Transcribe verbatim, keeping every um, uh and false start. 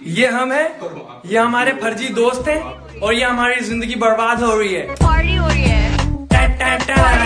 ये हम है, ये हमारे फर्जी दोस्त हैं और ये हमारी जिंदगी बर्बाद हो रही है। पार्टी हो रही है। टा, टा, टा।